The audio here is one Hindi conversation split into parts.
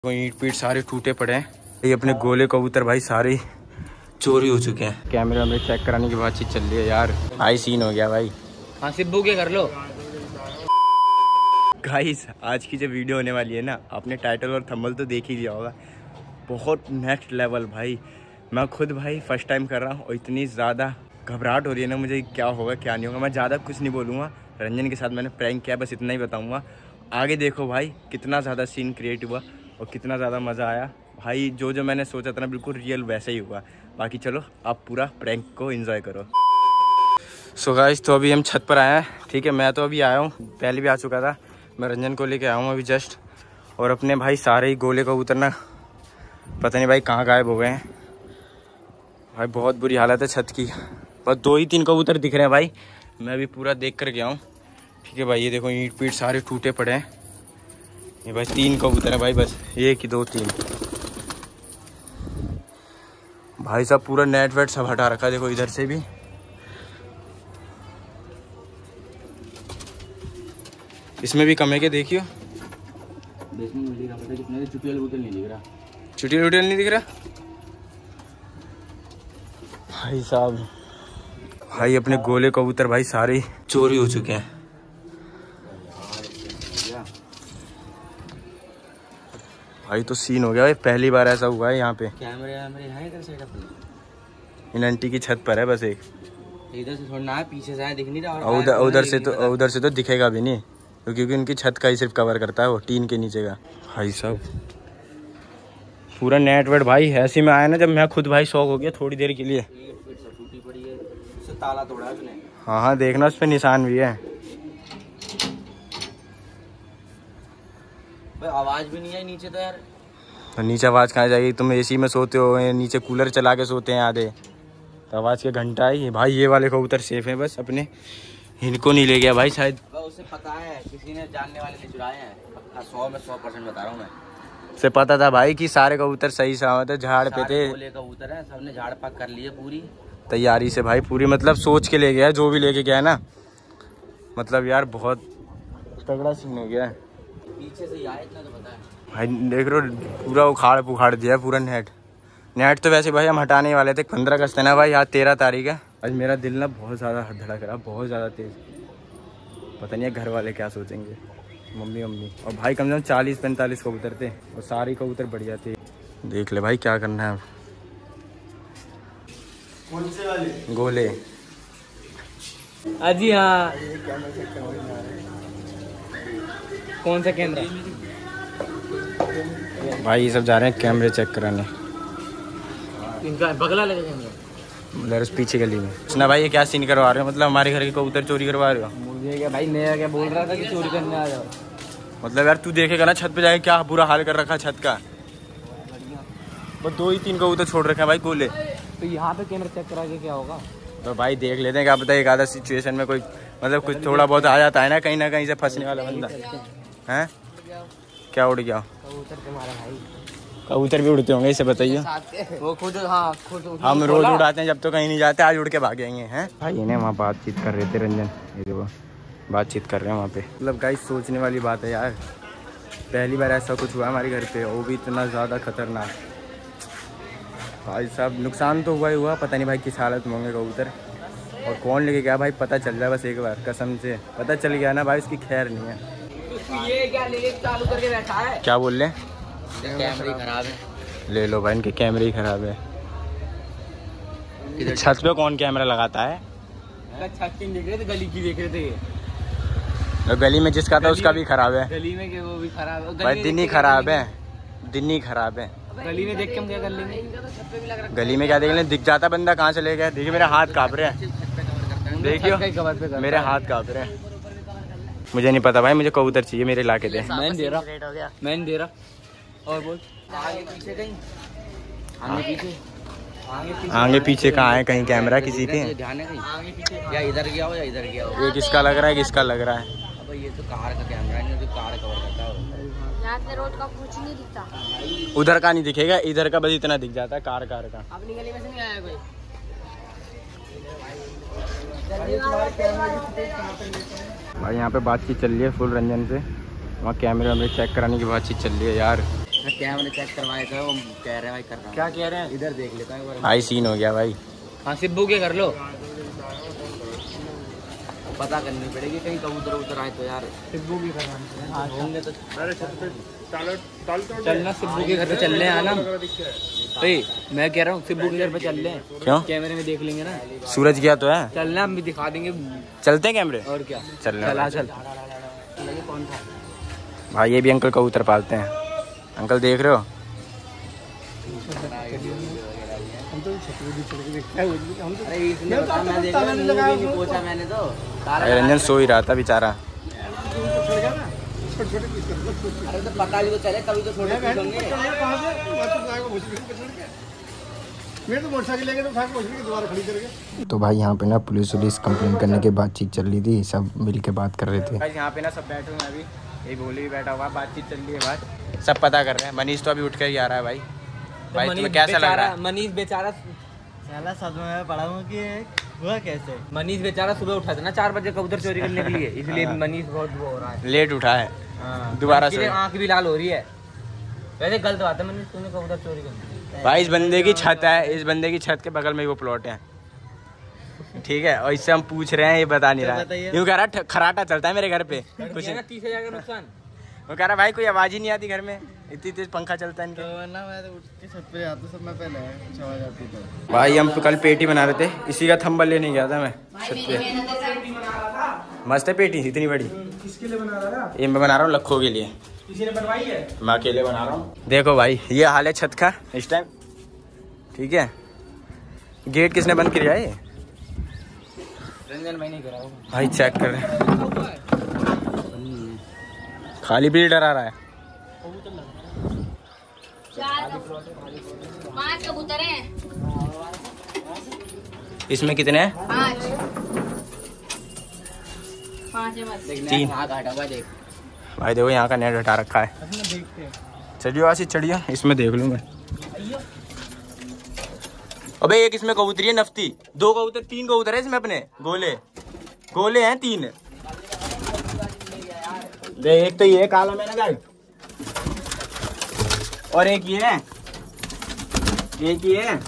ईंट पीट सारे टूटे पड़े हैं। ये अपने गोले कबूतर भाई सारे चोरी हो चुके हैं। कैमरा में चेक कराने की बातचीत चल रही है यार। हाई सीन हो गया भाई। हाँ सिब्बू के कर लो। गाइस आज की जो वीडियो होने वाली है ना, आपने टाइटल और थंबनेल तो देख ही लिया होगा। बहुत नेक्स्ट लेवल भाई। मैं खुद भाई फर्स्ट टाइम कर रहा हूँ और इतनी ज़्यादा घबराहट हो रही है ना मुझे, क्या होगा क्या नहीं होगा। मैं ज़्यादा कुछ नहीं बोलूँगा। रंजन के साथ मैंने प्रैंक किया, बस इतना ही बताऊँगा। आगे देखो भाई कितना ज़्यादा सीन क्रिएट हुआ और कितना ज़्यादा मज़ा आया भाई। जो मैंने सोचा था ना बिल्कुल रियल वैसे ही हुआ। बाकी चलो आप पूरा प्रैंक को एंजॉय करो। सो गाइस तो अभी हम छत पर आए हैं, ठीक है। मैं तो अभी आया हूँ, पहले भी आ चुका था। मैं रंजन को लेके आया हूँ अभी जस्ट। और अपने भाई सारे ही गोले कबूतर ना पता नहीं भाई कहाँ गायब हो गए हैं भाई। बहुत बुरी हालत है छत की, बस 2 ही 3 कबूतर दिख रहे हैं भाई। मैं अभी पूरा देख कर गया हूँ, ठीक है भाई। ये देखो ईंट पीट सारे टूटे पड़े हैं। ये भाई 3 कबूतर हैं भाई, बस 1 2 3 भाई साहब। पूरा नेट वेट सब हटा रखा है, देखो इधर से भी। इसमें भी कम है क्या देखियो। चुटियल वुटियल नहीं दिख रहा। चुटियल वुटियल नहीं दिख रहा भाई साहब। भाई अपने गोले कबूतर भाई सारे चोरी हो चुके हैं। भाई तो सीन हो गया भाई, पहली बार ऐसा हुआ है यहाँ पे। कैमरे है इधर साइड इन आंटी की छत पर है बस एक। इधर से छोड़ना है, पीछे से दिख नहीं रहा। उधर से तो दिखेगा भी नहीं, क्योंकि उनकी छत का ही सिर्फ कवर करता है वो, टीन के नीचे का। भाई साहब पूरा नेट वेट भाई ऐसे में आया ना, जब मैं खुद भाई शौक हो गया थोड़ी देर के लिए। टूटी पड़ी है, उससे ताला तोड़ा है उसने। हाँ देखना उस पे निशान भी है। आवाज भी नहीं आई नीचे तो यार। तो नीचे आवाज कहाँ जाएगी? तुम एसी में सोते हो, नीचे कूलर चला के सोते हैं आधे, तो आवाज के घंटा ही भाई। ये वाले कबूतर सेफ है बस अपने, इनको नहीं ले गया भाई शायद। उसे पता है किसी ने, जानने वाले ने चुराए हैं। 100 में 100% बता रहा हूँ मैं। से पता था भाई कि सारे कबूतर सही सलामत है, झाड़ पे थे। गोले कबूतर है, सबने झाड़ पाक कर लिए पूरी तैयारी से भाई, पूरी मतलब सोच के ले गया जो भी लेके गया है ना। मतलब यार बहुत तगड़ा सीन हो गया है। पीछे से आया इतना तो पता है भाई। देख रहे हो पूरा उखाड़ दिया है पूरा नेट तो वैसे भाई हम हटाने वाले थे। 15 अगस्त है ना भाई, आज 13 तारीख है। आज मेरा दिल ना बहुत ज़्यादा धड़क रहा, बहुत ज़्यादा तेज। पता नहीं है घर वाले क्या सोचेंगे, मम्मी और भाई। कम से कम 40-45 कबूतर थे और सारे कबूतर बढ़िया थे। देख ले भाई क्या करना है अब। कौन से वाले गोले? अजी हाँ। कौन सा कैमरा? भाई ये सब जा रहे हैं कैमरे चेक कराने। इनका बगला लगा कैमरा पीछे गली में। सुना भाई ये क्या सीन करवा रहे हो? मतलब हमारे घर के कबूतर चोरी करवा रहे हो? मुझे क्या भाई, नया क्या बोल रहा था कि चोरी करने आ जाओ। मतलब यार तू देखेगा ना छत पे जाके क्या बुरा हाल कर रखा छत का। बस 2 ही 3 कबूतर छोड़ रखे हैं भाई गोले। तो यहाँ पे कैमरा चेक करा के क्या होगा? तो भाई देख लेते हैं, क्या पता एक आधा सिचुएशन में कोई मतलब कुछ थोड़ा बहुत आ जाता है ना कहीं से फंसने वाला बंदा है। क्या उड़ गया? कबूतर तुम्हारा भाई। कबूतर भी उड़ते होंगे, इसे बताइए। वो खुद हम रोज उड़ाते हैं, जब तो कहीं नहीं जाते आज उड़ के भागेंगे हैं भाई। इन्हें वहाँ बातचीत कर रहे थे रंजन, ये देखो बातचीत कर रहे हैं वहाँ पे। मतलब गाइस सोचने वाली बात है यार, पहली बार ऐसा कुछ हुआ हमारे घर पे, वो भी इतना ज़्यादा खतरनाक। भाई साहब नुकसान तो हुआ ही हुआ, पता नहीं भाई किस हालत में होंगे कबूतर और कौन लेके गया भाई पता चल जाए बस एक बार। कसम से पता चल गया ना भाई उसकी खैर नहीं है। ये क्या ले चालू करके बैठा है? क्या बोल रहे हैं? कैमरे खराब है। ले लो भाई, इनके कैमरे ही खराब है। छत पे कौन कैमरा लगाता है? छत की देख रहे थे, गली की देख रहे थे। और गली में जिसका था उसका भी खराब है। गली में वो भी खराब है भाई। दिन ही खराब है, दिन ही खराब है। गली में देख के हम क्या कर लेंगे? गली में क्या देख लें, दिख जाता बंदा कहाँ से ले गया। देखिए मेरे हाथ काँप रहे हैं, देखियो मेरे हाथ काँप रहे हैं। मुझे नहीं पता भाई, मुझे कबूतर चाहिए मेरे इलाके दे। मैं दे रहा और बोल। आगे पीछे कहीं, आगे पीछे कहाँ है कहीं कैमरा किसी के? ध्यान है कहीं आगे पीछे, या इधर गया हो या इधर गया हो। ये किसका लग रहा है, किसका लग रहा है? अब ये तो कार का कैमरा है, जो कार कवर करता है। यहाँ से रोड का कुछ नहीं दिखता। उधर का नहीं दिखेगा, इधर का बस इतना दिख जाता है कार का। अपनी गली में से नहीं आया कोई। भाई यहाँ पे बातचीत चल रही है फुल रंजन से, वहाँ कैमरे में चेक कराने की बातचीत चल रही है यार। कैमरे चेक करवाए थे, वो कह रहे हैं भाई कर रहा हूँ। क्या कह रहे हैं? इधर देख लेता हूँ भाई सीन हो गया भाई। हाँ सिब्बू के कर लो, पता करनी पड़ेगी कहीं कबूतर उतर आए तो यार। सिब्बू की करना होंगे तो चलना, सिब्बू के घर पे चल रहे हैं ना भाई। मैं कह रहा हूँ सिब्बू के घर पे चल रहे हैं। क्यों? कैमरे में देख लेंगे ना। सूरज गया तो है, चलना हम भी दिखा देंगे। चलते हैं कैमरे और क्या, चलना। चल कौन था भाई? ये भी अंकल कबूतर पालते हैं। अंकल देख रहे हो? मैंने तो रंजन सो ही रहा था बेचारा। अरे तो पता नहीं तो चले, कभी तो छोटे होंगे। तो भाई यहाँ पे ना पुलिस कंप्लेंट करने के बातचीत चल रही थी, सब मिल के बात कर रहे थे। भाई यहाँ पे ना सब बैठे हुए हैं, अभी ये बोले भी बैठा हुआ, बातचीत चल रही है, बात सब पता कर रहे हैं। मनीष तो अभी उठ कर ही आ रहा है भाई। भाई तुम्हें कैसा लग रहा है? मनीष बेचारा सदमे में पड़ा हूँ कि हुआ कैसे। मनीष बेचारा सुबह उठा था ना 4 बजे कबूतर चोरी करने के लिए, इसलिए मनीष बहुत वो हो रहा है, लेट उठा है। दोबारा से आँख भी लाल हो रही है। वैसे गलत बात है मनीष, तूने कबूतर चोरी कर। भाई इस बंदे की छत है, इस बंदे की छत के बगल में वो प्लॉट है, ठीक है। और इससे हम पूछ रहे हैं, ये बता नहीं रहा है। यूँ कह रहा खराटा चलता है मेरे घर पे कुछ 30,000 का नुकसान। वो कह रहा भाई कोई आवाज ही नहीं आती घर में, इतनी तेज पंखा चलता है इनके। वरना मैं तो उठ के छत पे जाता सब, मैं पहले आवाज जाती तो। भाई हम कल पेटी बना रहे थे, इसी का थंबल लेने गया था मैं छत पे। मस्त है पेटी, इतनी बड़ी। किसके लिए बना रहा है? ये मैं बना रहा हूँ लखों के लिए। किसी ने बनवाई है? मैं अकेले बना रहा हूँ। देखो भाई ये हाल है छत का इस टाइम, ठीक है। गेट किसने बंद किया है? रंजन भाई नहीं करा भाई चेक कर रहे हैं, खाली बिल्डर आ रहा है। 5 कबूतर हैं। इसमें कितने हैं? 5 है बस। 3। भाई देखो यहाँ का नेट हटा रखा है। चलिए आशीष चढ़िए, इसमें देख लूँ मैं। अबे एक इसमें कबूतरी है नफ्ती, 2 कबूतर 3 कबूतर है इसमें अपने। गोले गोले हैं 3। देख एक तो ये काला मैंने गाय, और एक ये है, एक ये है,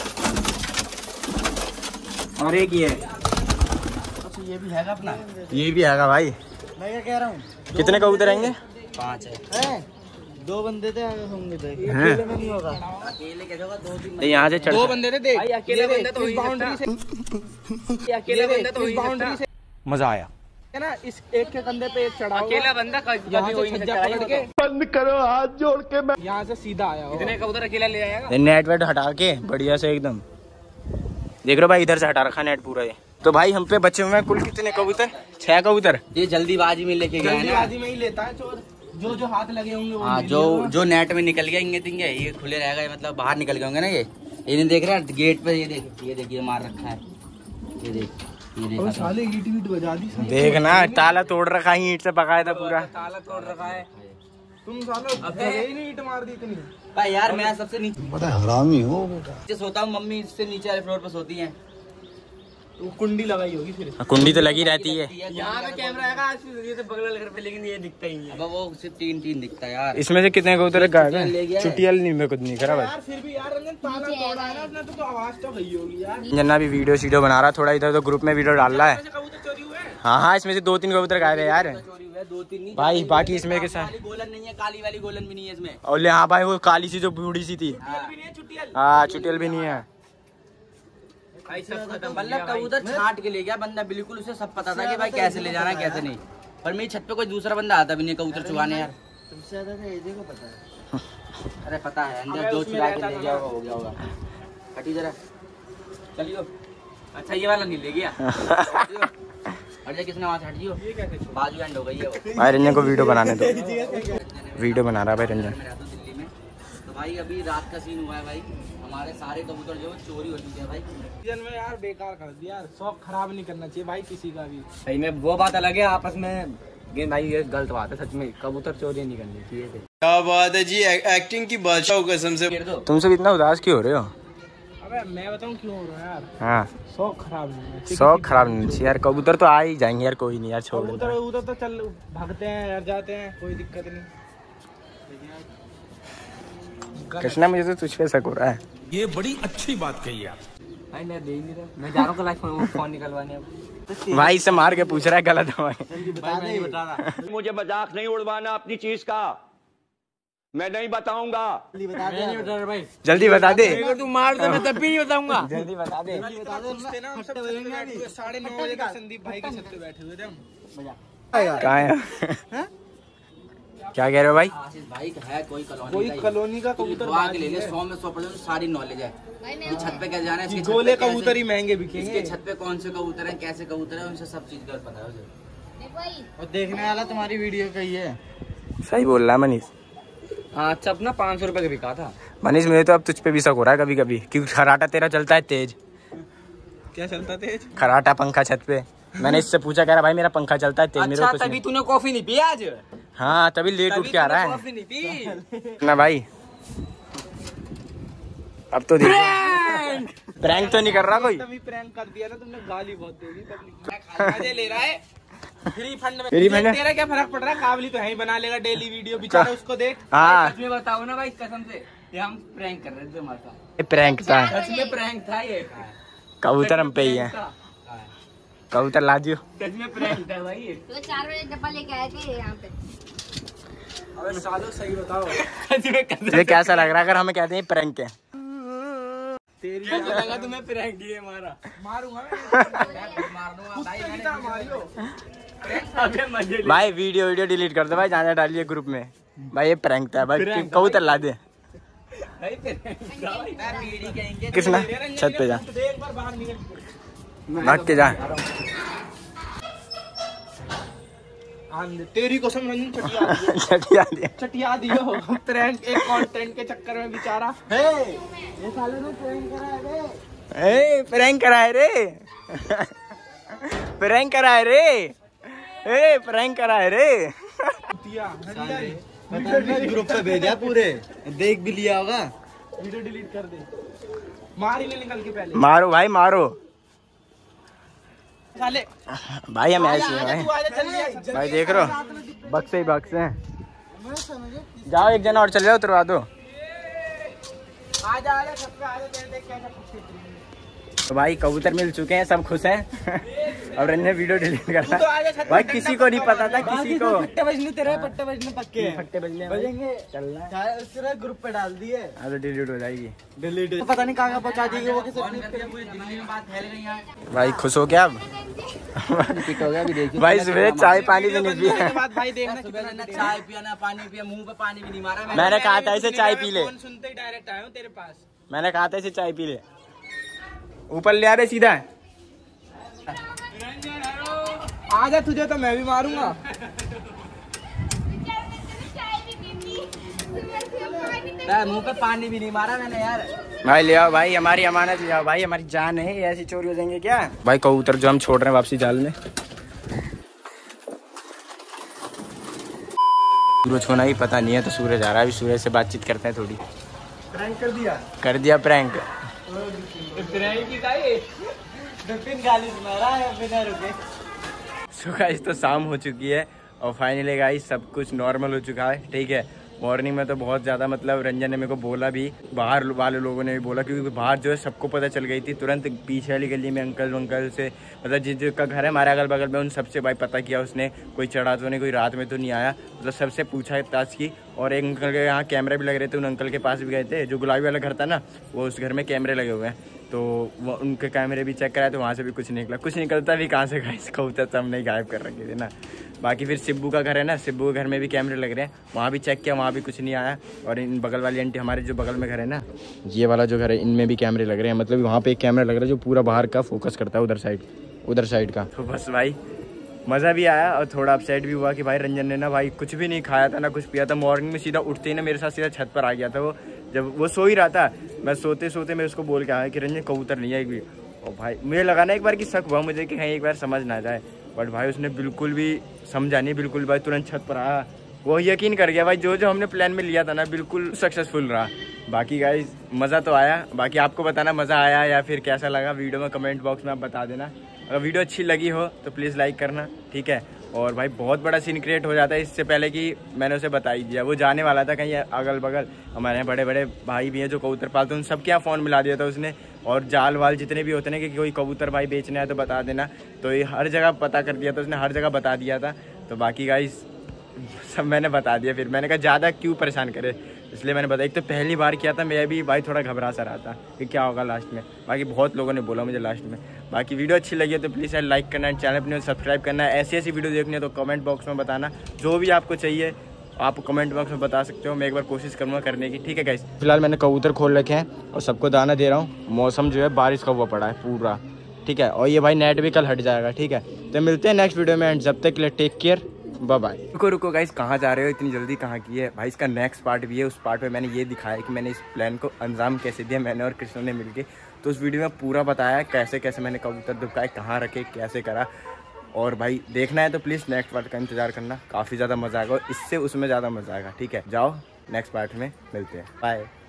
और एक ये। अच्छा ये भी हैगा अपना, ये भी हैगा भाई। मैं क्या कह रहा हूँ, कितने कबूतर रहेंगे? 5 है। 2 बंदे थे होंगे तो हैं? अकेले में नहीं होगा। अकेले कैसे होगा? 2-3 यहाँ से चढ़ 2 बंदे थे। देख अकेले बंदा तो इस बाउंड्री से, अकेले बंदा तो इस बाउंड्री से मजा आया है ना। इस एक के कंधे पे एक चढ़ा हुआ, अकेला बंदा यहाँ से छज्जा पकड़ के बंद करो हाथ जोड़ के। मैं यहाँ से सीधा आया होगा। इतने कबूतर अकेला ले आएगा। नेट वेट हटा के बढ़िया से एकदम। देख रहे भाई इधर से हटा रखा नेट पूरा ये। तो भाई हम पे बचे हुए हैं कुल कितने कबूतर? 6 कबूतर। ये जल्दीबाजी में लेके गया है ना, जल्दीबाजी में ही लेता है चोर। जो हाथ लगे होंगे वो हाँ, जो नेट में निकल गया इंगे तिंगे, ये खुले रहेगा, ये मतलब बाहर निकल गए होंगे ना। ये नहीं देख रहा गेट पे, ये देख ये मार रखा है, ये देख साले ईट बजा दी। देखना ताला तोड़ रखा है, ईंट से पकाया था पूरा। ताला तोड़ रखा है। तुम सालों अबे नहीं ईट मार दी इतनी। भाई यार मैं सबसे नीचे बड़ा हरामी हो बेटा। सोता हूँ, मम्मी इससे नीचे वाले फ्लोर पे सोती है। वो कुंडी लगाई होगी फिर। कुंडी तो लगी रहती है। यहाँ पे कैमरा आएगा, ये तो बगल वाले घर पे, लेकिन ये दिखता ही नहीं है। अब वो सिर्फ 3 दिखता है यार। इसमें से कितने कबूतर गायब ले है? गया है। चुटियल नहीं, मेरे को नहीं करा भाई। यार फिर भी यार रंजन ताला तोड़ा है ना उसने, तो आवाज तो गई होगी यार। जन्ना भी वीडियो बना रहा, थोड़ा इधर तो ग्रुप में वीडियो डाल रहा है। कबूतर चोरी हुए हैं। हाँ इसमें से 2-3 कबूतर गायब है यार। चोरी हुआ है 2-3 नहीं भाई बाकी इसमें के साथ काली गोलन नहीं है, काली वाली गोलन भी नहीं है इसमें। और हाँ भाई वो काली सी जो बूढ़ी सी थी, हाँ चुटियल भी नहीं है। मतलब कबूतर छांट के ले गया बंदा, बिल्कुल उसे सब पता था कि भाई कैसे ले जाना है कैसे नहीं। पर मेरी छत पे कोई दूसरा बंदा आता भी नहीं कबूतर चुराने यार। तुमसे ज्यादा तो एजे को पता है। अरे पता है अंदर जो चुरा के ले गया होगा हो गया होगा। हटी जरा, चलियो। अच्छा ये वाला नहीं ले गया। हट किसने वहाँ से हट जियो, बाजू एंड हो गई है वो। भाई रंजन को वीडियो बनाने दो, वीडियो बना रहा है भाई रंजन। दिल्ली में तो भाई अभी रात का सीन हुआ है भाई, हमारे सारे कबूतर जो चोरी हो चुके हैं भाई। सीजन में यार बेकार कर दिया यार, शौक खराब नहीं करना चाहिए भाई किसी का भी। सही में वो बात अलग है, आपस में भाई ये गलत बात है सच में, कबूतर चोरी नहीं करनी चाहिए। क्या बात है जी, एक्टिंग की बादशाह कसम से। तुम सब इतना उदास क्यों हो रहे हो? अबे मैं बताऊं क्यों हो रहा है यार, हाँ शौक खराब नहीं है। शौक खराब नहीं चाहिए यार, कबूतर तो आ ही जाएंगे यार, कोई नहीं यार छोड़ कबूतर देना। उधर तो चल भागते हैं यार, जाते हैं, कोई दिक्कत नहीं। कृष्णा मुझे तो तुझ पे शक हो रहा है। ये बड़ी अच्छी बात कही आप। भाई मैं दे ही नहीं रहा, मैं जा रहा हूँ कल फोन निकलवाने अब। भाई इससे मार के पूछ रहा है गलत है। नहीं बता रहा। मुझे मजाक नहीं उड़वाना अपनी चीज का, मैं नहीं बताऊंगा। मैं नहीं बता रहा भाई। जल्दी बता दे। अगर तू मार दे मैं तब भी नहीं बताऊंगा। जल्दी बता दे। 9:30 बजे का संदीप भाई के छत पे बैठे हुए थे हम। कहाँ है? क्या कह रहे हो भाई? आशीष भाई है कोई कॉलोनी का कबूतर दुआ के ले ले 100 में 100% सारी नॉलेज है। ये छत पे कैसे जाना है, इसके गोले छत पे कबूतर ही महंगे बिकेंगे। इसके छत पे कौन से कबूतर है, कैसे कबूतर है, उनसे सब चीज का पता है उसे। भाई और देखने वाला तुम्हारी वीडियो का ही है। सही बोल रहा है मनीष। अच्छा अपना 500 रुपए का बिका था। मनीष मुझे तो अब तुझ पे भी शक हो रहा है कभी कभी, क्योंकि खराटा तेरा चलता है तेज। क्या चलता तेज? खराटा पंखा छत पे। मैंने इससे पूछा, कह रहा भाई मेरा पंखा चलता है तेज। मेरे को अच्छा कुछ तभी नहीं। तूने कॉफी नहीं पी आज? हाँ तभी लेट उठ के आ रहा है कॉफी नहीं पी ना भाई। अब तो देख प्रैंक तो नहीं कर रहा कोई। तभी प्रैंक कर दिया ना तुमने, गाली बहुत दे दी पब्लिक। मजे ले रहा है फ्री फंड में। फ्री फंड में? तेरा क्या फर्क पड़ रहा है, काबली तो है ही, बना लेगा डेली वीडियो, बेचारा उसको देख। हाँ सच में बताओ ना भाई कसम से, ये हम प्रैंक कर रहे थे तुम्हारे साथ। ये प्रैंक था। सच में प्रैंक था ये। कबूतर हम पे ही है। कबूतर ला दियो। सच में प्रैंक था भाई ये। तो 4 बजे डब्बा लेके आए थे यहाँ पे। अबे सालो सही बताओ, तुझे कैसा लग रहा है अगर हमें कहते हैं प्रैंक है? तेरी लगा तुम्हें प्रैंक ही है हमारा। मारूंगा मारूंगा भाई मारियो। अबे मजे ले। भाई वीडियो डिलीट कर दो भाई, जाने डालिए ग्रुप में। भाई ये प्रैंक था भाई, कबूतर ला दे। भाई प्रैंक था भाई। मैं बीड़ी कहेंगे कृष्णा छत पे जा, एक बार बाहर निकल। भाग के जा। तेरी कसम रंजन चटिया दियो। छठिया दिया। चटिया दियो प्रैंक, एक कंटेंट के चक्कर में बेचारा। ये साले ने प्रैंक करा है बे। ए प्रैंक करा है रे। प्रैंक करा है रे। ए प्रैंक करा है रे। ग्रुप पे भेजा पूरे, देख भी लिया होगा। वीडियो डिलीट कर दे, मार ही ले निकल के पहले। मारो भाई मारो साले भाई, हम ऐसे हैं तू भाई। आजा जल्दी। भाई देख रहे हो बक्से ही बक्से हैं। जाओ एक जना और चले जाओ, उतरवा दो। आजा आजा छत पे आजा, देख कैसा खुशी। तो भाई कबूतर मिल चुके हैं, सब खुश हैं। अब रंजन वीडियो डिलीट कर तू तो रहा आजा है छत पे। भाई, किसी को नहीं पता था, किसी को। पट्टे बजने तेरे पट्टे बजने पक्के हैं। फट्टे बजने बजेंगे, चलना है। तेरा ग्रुप पे डाल दिए, हाँ तो डिलीट हो जाएगी। डिलीट पता नहीं कहाँ पहुंचा देंगे वो। किसे पूरी दिल्ली में बात फैल गई यहाँ। भाई खुश हो गया अब? पिट हो गया भी देखिए भाई सुबह चाय पानी भी नहीं के पिया। बाद भाई देखना सुबह ना चाय पिया ना पानी पिया, मुंह पे पानी भी नहीं मारा मैंने कहा था इसे चाय पी ले। फोन सुनते ही डायरेक्ट आया हूँ तेरे पास। मैंने कहा था इसे चाय पी ले। ऊपर ले आ बे सीधा। आजा, तुझे तो मैं भी मारूंगा। मुंह पे पानी भी नहीं मारा मैंने यार। भाई ले आओ भाई, हमारी अमानत ले आओ भाई, हमारी जान है, ऐसी चोरी हो जाएंगे क्या? भाई कबूतर जो हम छोड़ रहे हैं वापसी जाल में। सूरज को नहीं पता नहीं है तो सूरज आ रहा है, अभी सूरज से बातचीत करते हैं थोड़ी। प्रैंक कर दिया। कर दिया प्रैंक। प्रैंक ही था ये। बिपिन गाली सुना रहा है बिना रुके। सो गाइस तो शाम हो चुकी है और फाइनली गाइस सब कुछ नॉर्मल हो चुका है, ठीक है। मॉर्निंग में तो बहुत ज़्यादा मतलब रंजन ने मेरे को बोला भी, बाहर वाले लोगों ने भी बोला, क्योंकि बाहर जो है सबको पता चल गई थी तुरंत। पीछे वाली गली में अंकल से मतलब जिसका घर है हमारे अगल बगल में, उन सबसे भाई पता किया उसने, कोई चढ़ा तो नहीं, कोई रात में तो नहीं आया, मतलब सबसे पूछा ताश की। और एक अंकल के यहाँ कैमरे भी लग रहे थे, उन अंकल के पास भी गए थे, जो गुलाबी वाला घर था ना, वो उस घर में कैमरे लगे हुए हैं, तो वो उनके कैमरे भी चेक कराए तो वहाँ से भी कुछ निकला। कुछ निकलता भी कहाँ से गाइस, कबूतर तो हमने गायब कर रखे थे ना। बाकी फिर सिब्बू का घर है ना, सिब्बू के घर में भी कैमरे लग रहे हैं, वहाँ भी चेक किया, वहाँ भी कुछ नहीं आया। और इन बगल वाली आंटी, हमारे जो बगल में घर है ना, ये वाला जो घर है, इनमें भी कैमरे लग रहे हैं, मतलब वहाँ पे एक कैमरा लग रहा है जो पूरा बाहर का फोकस करता है, उधर साइड का। तो बस भाई मज़ा भी आया और थोड़ा अपसेट भी हुआ कि भाई रंजन ने ना भाई कुछ भी नहीं खाया था ना कुछ पिया था। मॉर्निंग में सीधा उठते ही ना मेरे साथ सीधा छत पर आ गया था वो, जब वो सो ही रहा था, मैं सोते सोते मैं उसको बोल के आया कि रंजन कबूतर नहीं है एक भी। और भाई मुझे लगा ना एक बार कि शक हुआ मुझे कि कहीं एक बार समझ ना जाए, बट भाई उसने बिल्कुल भी समझा नहीं, बिल्कुल भाई तुरंत छत पर आया, वो यकीन कर गया भाई जो जो हमने प्लान में लिया था ना बिल्कुल सक्सेसफुल रहा। बाकी गाइस मज़ा तो आया, बाकी आपको बताना मज़ा आया या फिर कैसा लगा वीडियो में कमेंट बॉक्स में आप बता देना। अगर वीडियो अच्छी लगी हो तो प्लीज़ लाइक करना, ठीक है। और भाई बहुत बड़ा सीन क्रिएट हो जाता है इससे पहले कि मैंने उसे बता ही दिया। वो जाने वाला था कहीं अगल बगल, हमारे यहाँ बड़े बड़े भाई भी हैं जो कबूतर पालते हैं, उन सब के यहाँ फ़ोन मिला दिया था उसने। और जाल वाल जितने भी होते हैं कि कोई कबूतर भाई बेचने आए तो बता देना, तो ये हर जगह पता कर दिया था उसने, हर जगह बता दिया था। तो बाकी गाइस सब मैंने बता दिया। फिर मैंने कहा ज़्यादा क्यों परेशान करे, इसलिए मैंने बताया। एक तो पहली बार किया था, मैं भी भाई थोड़ा घबरा सा रहा था कि क्या होगा लास्ट में। बाकी बहुत लोगों ने बोला मुझे लास्ट में। बाकी वीडियो अच्छी लगी है तो प्लीज़ यार लाइक करना है, चैनल अपने सब्सक्राइब करना है। ऐसी ऐसी वीडियो देखनी है तो कमेंट बॉक्स में बताना, जो भी आपको चाहिए आप कमेंट बॉक्स में बता सकते हो। मैं एक बार कोशिश करूँगा करने की, ठीक है गाइस। फिलहाल मैंने कबूतर खोल रखे हैं और सबको दाना दे रहा हूँ। मौसम जो है बारिश का हुआ पड़ा है पूरा, ठीक है। और ये भाई नेट भी कल हट जाएगा, ठीक है। तो मिलते हैं नेक्स्ट वीडियो में, एंड जब तक के लिए टेक केयर, बाय बाय। रुको गाइस, कहाँ जा रहे हो इतनी जल्दी, कहाँ की है भाई। इसका नेक्स्ट पार्ट भी है, उस पार्ट में मैंने ये दिखाया कि मैंने इस प्लान को अंजाम कैसे दिया, मैंने और कृष्ण ने मिलके। तो उस वीडियो में पूरा बताया कैसे कैसे मैंने कबूतर दुबकाए, कहाँ रखे, कैसे करा। और भाई देखना है तो प्लीज़ नेक्स्ट पार्ट का इंतजार करना, काफ़ी ज़्यादा मज़ा आएगा और इससे उसमें ज़्यादा मज़ा आएगा, ठीक है। जाओ नेक्स्ट पार्ट में मिलते हैं, बाय।